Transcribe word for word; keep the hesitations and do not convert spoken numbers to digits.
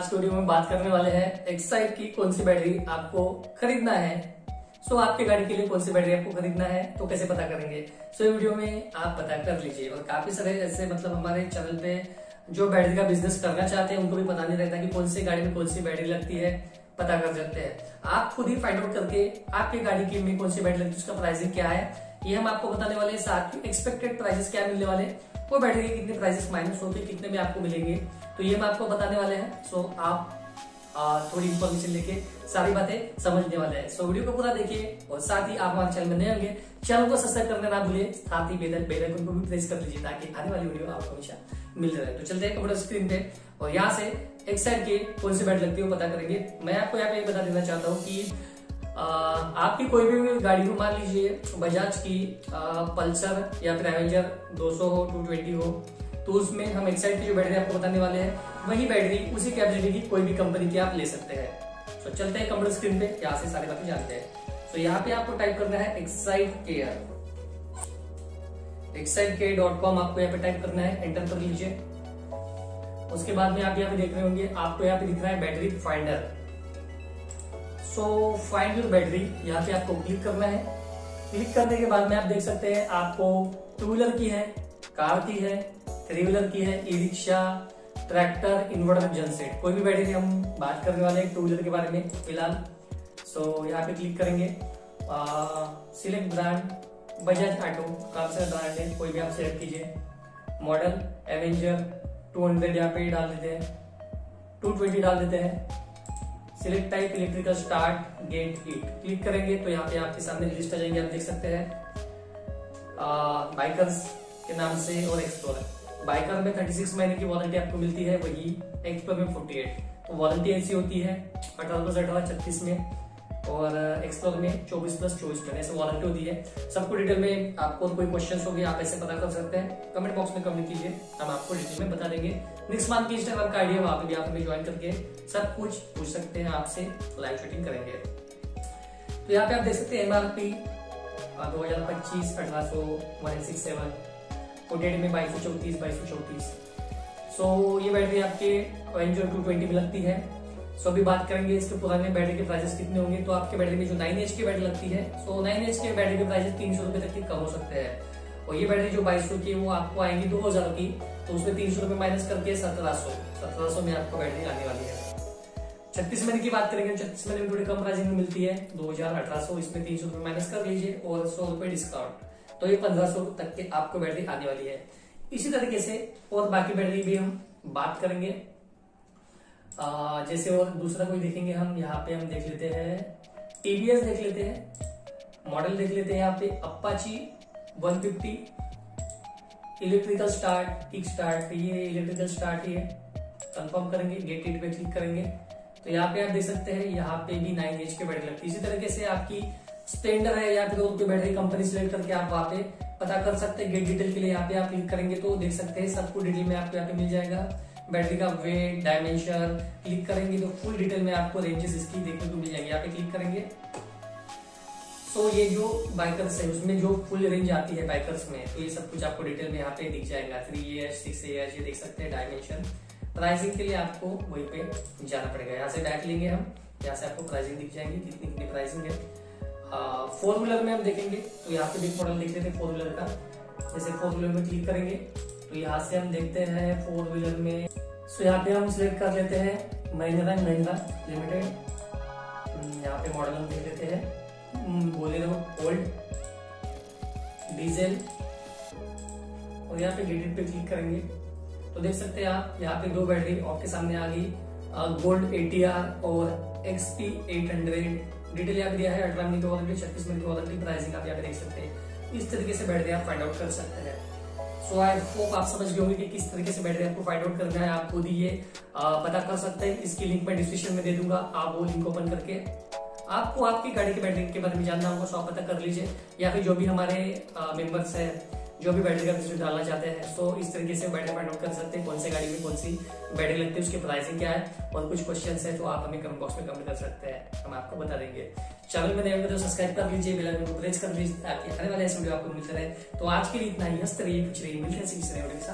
आज के वीडियो में बात करने वाले हैं एक्साइड की कौन सी बैटरी आपको खरीदना है। सो आपकी गाड़ी के लिए कौन सी बैटरी आपको खरीदना है तो कैसे पता करेंगे। सो वीडियो में आप पता कर लीजिए। और काफी सारे ऐसे मतलब हमारे चैनल पे जो बैटरी का बिजनेस करना चाहते हैं उनको भी पता नहीं रहता कि कौन सी गाड़ी में कौन सी बैटरी लगती है, पता कर सकते हैं। आप खुद ही फाइंड आउट करके आपकी गाड़ी की में कौन सी बैटरी लगती है, उसका प्राइसिंग क्या है ये हम आपको बताने वाले हैं। साथ ही एक्सपेक्टेड प्राइसेस क्या मिलने वाले, वो बैटरी के कितने प्राइसेस माइनस होकर कितने में आपको मिलेंगे, तो ये हम आपको बताने वाले हैं। सो आप आ, थोड़ी इन्फॉर्मेशन लेके सारी बातें समझने वाले हैं। सो वीडियो को पूरा देखिए और साथ ही आप हमारे चैनल में नए होंगे चैनल को सब्सक्राइब करना ना भूलिए, साथ ही बेल बेल आइकन को भी प्रेस कर लीजिए ताकि आने वाली वीडियो आपको हमेशा मिलते रहे। तो चलते हैं कंप्यूटर स्क्रीन पे और यहाँ से एक्साइड के कौन सी बैटरी लगती है वो पता करेंगे। मैं आपको यहाँ पे बता देना चाहता हूँ कि आ, आपकी कोई भी गाड़ी हो, मान लीजिए बजाज की आ, पल्सर या फिर एवेंजर दो सौ हो, दो सौ बीस हो, तो उसमें हम एक्साइड की जो बैटरी आपको बताने वाले हैं वही बैटरी उसी कैपेसिटी की कोई भी कंपनी की आप ले सकते हैं। तो चलते हैं कंप्यूटर स्क्रीन पे, यहाँ से सारी बातें जानते हैं। तो यहाँ पे आपको टाइप करना है Exide care, Exide care dot com आपको यहाँ पे टाइप करना है, एंटर कर लीजिए। उसके बाद में आप यहाँ पे देख रहे होंगे आपको यहाँ पे दिख रहा है battery finder. So find your battery, यहाँ पे आपको क्लिक करना है। क्लिक करने के बाद में आप देख सकते हैं आपको टू व्हीलर की है, कार की है, थ्री व्हीलर की है, e rickshaw, tractor, inverter, genset, कोई भी बैटरी हम बात करने वाले हैं टू व्हीलर के बारे में फिलहाल। सो यहाँ पे क्लिक करेंगे, सिलेक्ट ब्रांड, बजाज ऑटो, काफी सारे ब्रांड है, कोई भी आप सिलेक्ट कीजिए। मॉडल एवेंजर टू हंड्रेड यहाँ पे डाल देते हैं, टू ट्वेंटी डाल देते हैं। Select type electrical start get it, click करेंगे तो यहाँ पे आपके सामने लिस्ट आ जाएंगे, आप देख सकते हैं बाइकर्स के नाम से और एक्सप्लोरर। बाइकर में छत्तीस महीने की वारंटी आपको मिलती है, वही एक्सप्लोरर में अड़तालीस। तो वारंटी ऐसी होती है अठारह प्लस अठारह छत्तीस में और एक्सप्लोरर में चौबीस प्लस चौबीस महीने ऐसे वारंटी होती है। सबको डिटेल में आपको कोई क्वेश्चन हो गया आप ऐसे पता कर सकते हैं, कमेंट बॉक्स में कमेंट कीजिए, हम आपको डिटेल में बता देंगे। नेक्स्ट मंथ की इंस्टाग्राम का आईडी है, वहां पे भी आप हमें ज्वाइन करके सब कुछ पूछ सकते हैं, आपसे लाइव चैटिंग करेंगे। तो यहाँ पे आप देख सकते हैं एमआरपी दो हजार पच्चीस अठारह सौ वन सिक्स सेवन फोर्टी में बाईस सौ चौतीस बाईस सौ चौतीस। सो ये बैटरी आपके एवेंजर टू ट्वेंटी में लगती है। सो अभी बात करेंगे इसके पुराने बैटरी के प्राइसेस कितने होंगे। तो आपके बैटरी में जो नाइन एच की बैटरी लगती है, सो नाइन एच के बैटरी के प्राइसेस तीन सौ रुपए तक के कम हो सकते हैं। और ये बैटरी जो बाईस सौ की है वो आपको आएंगी दो हजार की, तो उसमें तीन सौ रुपए माइनस करके सत्रह सौ सत्रह सौ में आपको बैटरी आने वाली है। छत्तीस महीने की बात करेंगे, छत्तीस महीने में थोड़ी कम प्राइसिंग में मिलती है, दो हजार अठारह सौ, इसमें तीन सौ रुपए माइनस कर लीजिए और सौ रुपए डिस्काउंट, तो ये पंद्रह सौ तक के आपको बैटरी आने वाली है। इसी तरीके से और बाकी बैटरी भी हम बात करेंगे। आ, जैसे और दूसरा कोई देखेंगे हम, यहाँ पे हम देख लेते हैं टीवीएस देख लेते हैं, मॉडल देख लेते हैं यहाँ पे Apache one fifty electrical start kick start, ये इलेक्ट्रिकल स्टार्ट ये कंफर्म करेंगे, गेट इट पे क्लिक करेंगे तो यहाँ पे आप देख सकते हैं यहाँ पे भी नाइन एच के बैटरी लगती है। इसी तरीके से आपकी स्टैंडर्ड है या फिर और कोई बैटरी कंपनी सिलेक्ट करके आप वहाँ पे पता कर सकते हैं। गेट डिटेल के लिए यहाँ पे आप क्लिक करेंगे तो देख सकते हैं सब कुछ डिटेल में आपको यहाँ पे मिल जाएगा। बैटरी का वेट, डायमेंशन क्लिक करेंगे तो फुल डिटेल में आपको रेंजेस इसकी देखने को मिल जाएंगे। यहाँ पे क्लिक करेंगे सो ये जो बाइकर्स है उसमें जो फुल रेंज आती है बाइकर्स में, तो ये सब कुछ आपको डिटेल में यहाँ पे दिख जाएगा। थ्री ईयर्स सिक्स ईयर्स ये देख सकते हैं। डायमेंशन प्राइसिंग के लिए आपको वही पे जाना पड़ेगा। यहाँ से बैक लेंगे हम, यहाँ से आपको प्राइसिंग दिख जाएंगी कितनी कितनी प्राइसिंग है। फोर व्हीलर में हम देखेंगे तो यहाँ पे भी मॉडल देख लेते हैं फोर व्हीलर का। जैसे फोर व्हीलर में क्लिक करेंगे तो यहाँ से हम देखते हैं फोर व्हीलर में, सो यहाँ पे हम सिलेक्ट कर लेते हैं महिंद्रा एंड महिंद्रा लिमिटेड। यहाँ पे मॉडल हम देख लेते हैं बोलेरो ओल्ड डीजल और यहाँ पे गेटेड पे क्लिक करेंगे तो देख सकते हैं आप यहाँ पे दो बैटरी आपके सामने आ गई, गोल्ड एटीआर और एक्सपी एट हंड्रेड। डिटेल यहाँ पे दिया है अठारह मिनट की वारंटी, छत्तीस मिनट की वारंटी, प्राइसिंग आप यहाँ पे देख सकते हैं। इस तरीके से बैटरी आप फाइंड आउट कर सकते हैं। सो आई होप आप समझ गए होंगे कि किस तरीके से बैटरी आपको फाइंड आउट करना है। आप खुद ही ये आ, पता कर सकते हैं। इसकी लिंक मैं डिस्क्रिप्शन में दे दूंगा, आप वो लिंक ओपन करके आपको आपकी गाड़ी की बैटरी के बारे में जानना होगा, सो आप पता कर लीजिए। या फिर जो भी हमारे मेंबर्स है जो भी बैटरी का बिजनेस डालना चाहते हैं, सो इस तरीके से बैटरी फाइंड आउट कर सकते हैं कौन सी गाड़ी में कौन सी बैटरी लगती है, उसकी प्राइसिंग क्या है। और कुछ क्वेश्चंस है तो आप हमें कमेंट बॉक्स में कमेंट कर सकते हैं, हम आपको बता देंगे। चैनल में नए हो तो सब्सक्राइब कर लीजिए, बेल आइकन को प्रेस कर लीजिए ताकि आने वाले ऐसे वीडियो आपको मिलते रहे। तो आज के लिए इतना ही, हंसते रहिए, कुछ रहिए, मिलते हैं।